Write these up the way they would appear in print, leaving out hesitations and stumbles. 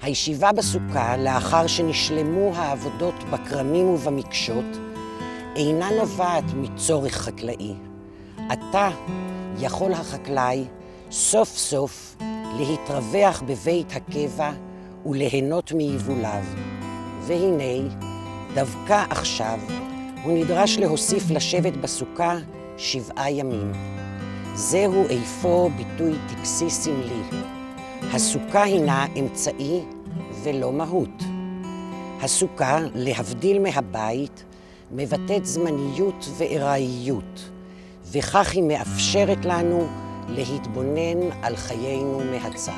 הישיבה בסוכה, לאחר שנשלמו העבודות בכרמים ובמקשות, אינה נובעת מצורך חקלאי. עתה יכול החקלאי סוף סוף להתרווח בבית הקבע וליהנות מיבוליו. והנה, דווקא עכשיו, הוא נדרש להוסיף לשבת בסוכה 7 ימים. זהו איפה ביטוי טקסי סמלי. הסוכה הינה אמצעי ולא מהות. הסוכה, להבדיל מהבית, מבטאת זמניות וארעיות, וכך היא מאפשרת לנו להתבונן על חיינו מהצד.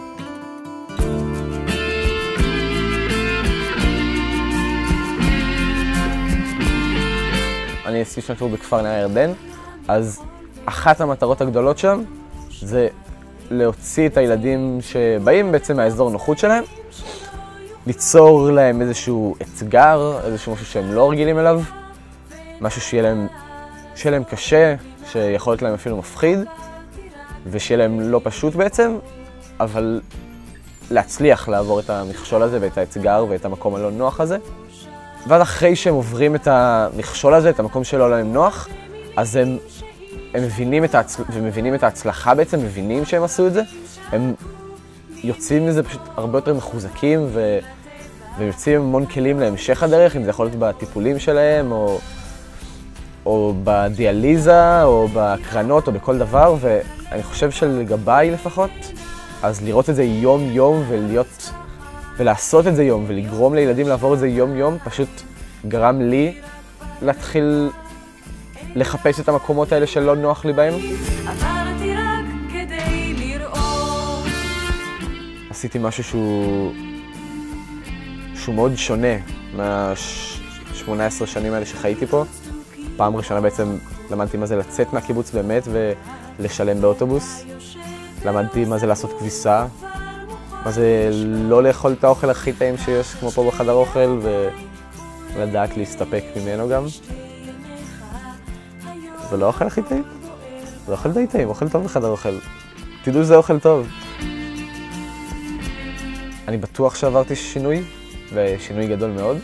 אני עשיתי שנת שירות בכפר נהר הירדן, אז אחת המטרות הגדולות שם זה להוציא את הילדים שבאים בעצם מהאזור נוחות שלהם, ליצור להם איזשהו אתגר, איזשהו משהו שהם לא רגילים אליו, משהו שיהיה להם קשה, שיכול להיות להם אפילו מפחיד, ושיהיה להם לא פשוט בעצם, אבל להצליח לעבור את המכשול הזה ואת האתגר ואת המקום הלא נוח הזה. ואז אחרי שהם עוברים את המכשול הזה, את המקום שלא להם נוח, אז הם מבינים את ההצלחה בעצם, מבינים שהם עשו את זה. הם יוצאים מזה פשוט הרבה יותר מחוזקים ויוצאים המון כלים להמשך הדרך, אם זה יכול להיות בטיפולים שלהם או בדיאליזה או בקרנות או בכל דבר. ואני חושב שלגביי לפחות, אז לראות את זה יום יום ולעשות את זה יום ולגרום לילדים לעבור את זה יום יום, פשוט גרם לי להתחיל לחפש את המקומות האלה שלא נוח לי בהם. עברתי רק כדי לראות. עשיתי משהו שהוא מאוד שונה מה-18 שנים האלה שחייתי פה. פעם ראשונה בעצם למדתי מה זה לצאת מהקיבוץ באמת ולשלם באוטובוס. למדתי מה זה לעשות כביסה, מה זה לא לאכול את האוכל הכי טעים שיש כמו פה בחדר אוכל ולדעת להסתפק ממנו גם. זה לא האוכל הכי טעים, זה אוכל די טעים, אוכל טוב בחדר אוכל. תדעו שזה אוכל טוב. אני בטוח שעברתי שינוי, ושינוי גדול מאוד,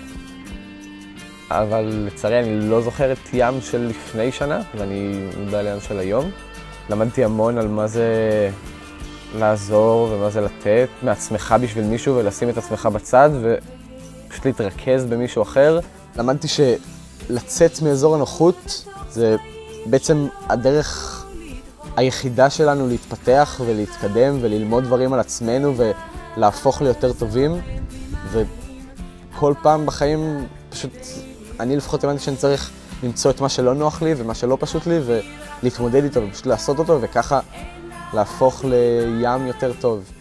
אבל לצערי אני לא זוכר את ים של לפני שנה, ואני מודע לים של היום. למדתי המון על מה זה לעזור ומה זה לתת מעצמך בשביל מישהו ולשים את עצמך בצד ופשוט להתרכז במישהו אחר. למדתי שלצאת מאזור הנוחות זה בעצם הדרך היחידה שלנו להתפתח ולהתקדם וללמוד דברים על עצמנו ולהפוך ליותר טובים. וכל פעם בחיים פשוט, אני לפחות הבנתי שאני צריך למצוא את מה שלא נוח לי ומה שלא פשוט לי ולהתמודד איתו ופשוט לעשות אותו וככה להפוך לים יותר טוב.